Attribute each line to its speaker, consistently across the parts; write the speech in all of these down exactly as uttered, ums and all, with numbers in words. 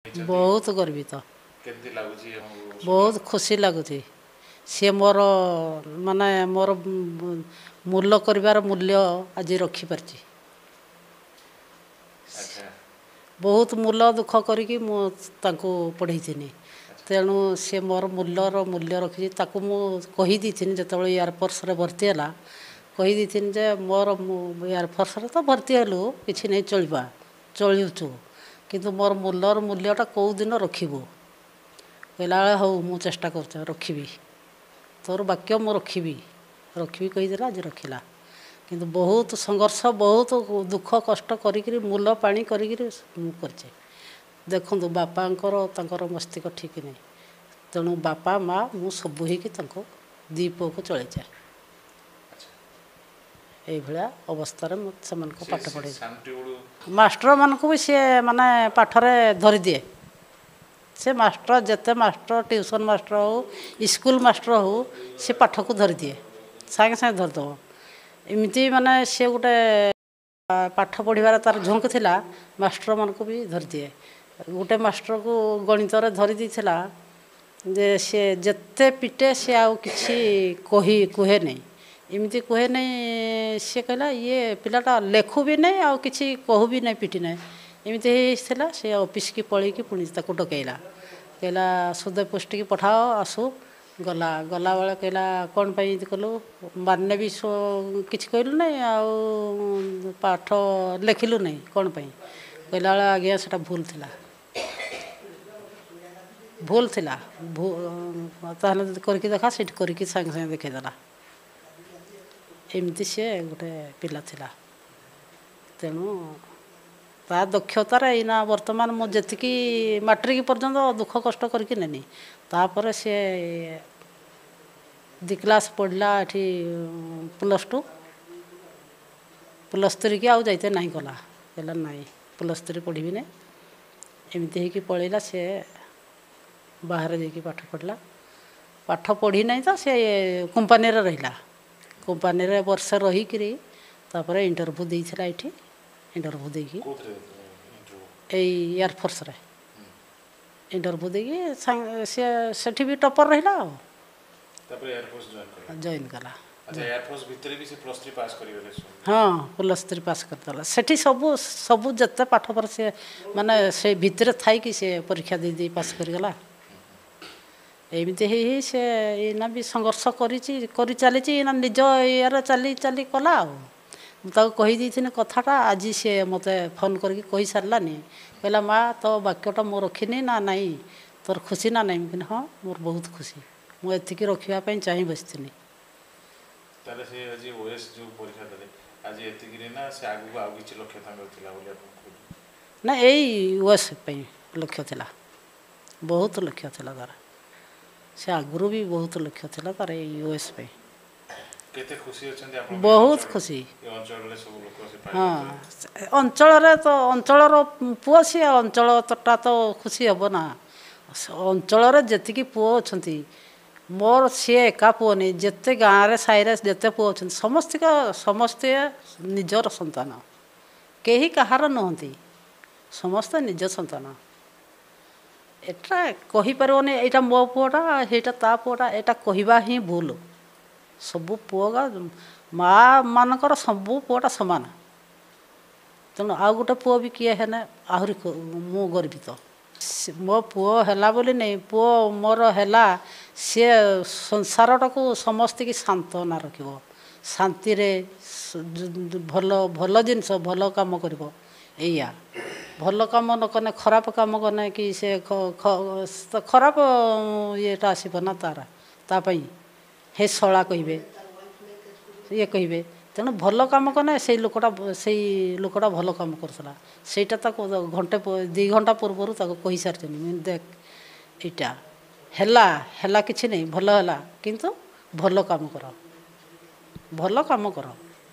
Speaker 1: बहुत गर्वित बहुत खुशी लगुच सी मोर माने मोर मूल्य कर मूल्य आज रखिपार बहुत मूल्य दुख करी पढ़ई तेणु सी मोर मूल्यर मूल्य रखी मुझी जो एयरफोर्स भर्ती है कहीदी जे मोर एयरफोर्स तो भर्ती हेलु कि नहीं चलवा चलुचु किंतु मोर मूल्यर मूल्यटा कौ दिन रखिबु कहला हो मु चेष्टा कर रखी तोर वाक्य मु रखी रखी कहीदेला आज रखिला किंतु बहुत संघर्ष बहुत दुख कष्ट करी मूल पानी करी कर देखु बापांकर तांकर मस्तिष्क ठीक नहीं तेणु बापा माँ मु सब हो दी पु को चलचे ये अवस्था से पाठ पढ़े मास्टर मान को भी सी माने पाठरे धरी दिए से मास्टर जिते मास्टर ट्यूशन मास्टर हो स्कूल मास्टर हो सी पाठ को धरी दिए सागे सागे धरदेव एमती माने सी गोटे पाठ पढ़ार तार झोंक थिला मास्टर मान को भी धरी दिए गोटे मास्टर को गणित धरी देथिला जे सी जिते पिटे सी आउ किछि कही कहे नहीं एमती कहे नहीं सी कहला ये पिलाटा लेखु भी नहीं आउ किछि कहू भी नहीं पिटी नहीं एमती होता से ऑफिस की पलि की पुणी ताको डकैला कहला सुदय पोस्ट की पठाओ आसु गला गला बेले कहला कौन पाई कलु माने भी किछि कहलु नहीं आउ पाठ लिखिलु नहीं कौन पाई कहला आज्ञा सेटा भूल थिला भूल थिला ताहले करके देखा सेठ करके संग संग देखैदेला एमती सी गोटे पिला थिला तेणु ता दक्षतार एना वर्तमान मु जी मैट्रिक पर्यंत दुख कष्ट करके नेनी तापर सी दी क्लास पढ़ला एठी प्लस टू प्लस थ्री की आउ जाइते नहीं गला कहला नहीं प्लस थ्री पढ़ी नहीं एमती होगी पलैला सी बाहर जाकि पाठ पढ़ला पाठ पढ़ी नहीं तो सी कंपानी रहा कंपानी वर्ष रहीकि इंटरव्यू देइथिला एठी इंटरव्यू देकी एयरफोर्स रे इंटरव्यू देकी सेठी भी टॉपर रहिला जॉइन कला
Speaker 2: अच्छा एयरफोर्स भीतर भी से प्लस थ्री पास करिवे
Speaker 1: हाँ प्लस थ्री पास करदेला सेठी सबू सबू जते पाठ पर से माने से भीतर थाई कि से परीक्षा दे दे पास करगला एमती ही से एना भी संघर्ष करी चली ना निज यार चली चली कला मुझे कहीदी कथाटा आज सी मत फोन करके कही सारानी कहला माँ तो वाक्यटा मो रखिनी ना नहीं तोर खुशी ना नहीं मुझे हाँ मोर बहुत खुशी मुझे रखापी चाह बसी ना यही यूएस लक्ष्य था बहुत लक्ष्य था तार से आगुरी भी बहुत लक्ष्य था तार यूएस पे
Speaker 2: केते खुशी अछंती आपण
Speaker 1: बहुत खुशी
Speaker 2: ए अंचल रे सब लोक से पाइ
Speaker 1: हां अंचल रे तो अंचल रो पुओ सी अंचल तटा तो खुशी हबो ना अंचल रे जति की पुओ अछंती मोर से एका पुओ नहीं जते गाँव रे साई रे जते पुओ अछंती समस्त का समस्त निजर संतान केही कहार नहंती समस्त निज संतान एटा कहि परबोनी एटा मो पुओटा हेटा ता पुओटा एटा कहिबा ही भूल सबू पुआ माँ मानकर सबू पुआटा सामान तेणु आउ गोटे पुओ भी किए है आहरी मु गर्वित मो पुओ है बोली नहीं पुओ मोर है सी संसारटा को समस्त की सांत्वना रख शांति भल भल जिनस भल कम कर भल कम न कने खराब कम कने कि से खराब येटा आसब ना तार तापाई हे शला कहे ये कहे तेणु भल कम कने से लोकटा से लोकटा भल कम करला सेटा घंटे दी घंटा पूर्वर कही सारी देख यहाँ हैला हैला किछि नहीं भल हैला किंतु भल काम कर भल काम कर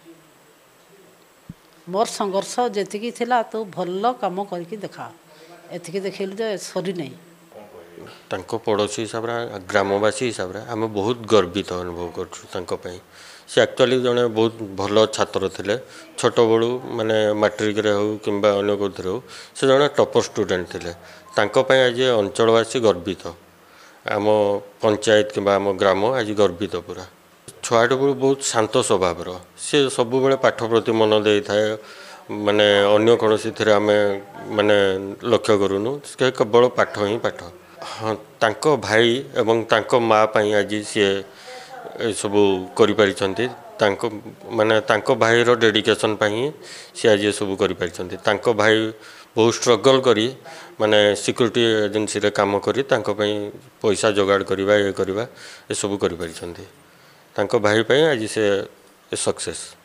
Speaker 1: मोर संघर्ष जेतिकी थिला तू भल काम करके देखा एतिकी देखिलु जे सरी नहीं
Speaker 3: तांको पड़ोसी हिसाब रे ग्रामवासी हिसाब रे आम बहुत गर्वित अनुभव कर से एक्चुअली जड़े बहुत भल छात्र थे छोट बड़ू माने मैट्रिक रे हो किंबा अन्य कौन हो से जड़े टॉपर स्टूडेंट थे आज अंचलवासी गर्वित आम पंचायत किंबा आम ग्राम आज गर्वित पूरा छुआट बड़ू बहुत शांत स्वभाव सी सब बेले पाठ प्रति मन दे थाए माने अन्य कौन सी आम माने लक्ष्य करूनु केवल पाठ ही पाठ हाँ तांको भाई एवं तांको माँ पाई आज सी सब करि माने तांको भाई रो डेडिकेशन पाई सी आज सब करि तांको भाई बहुत स्ट्रगल करी माने सिक्योरिटी एजेंसी रे काम करी तांको पाई पैसा जोगाड़ करवा ये करवा ये सब करि तांको भाई पाई आज से सक्सेस।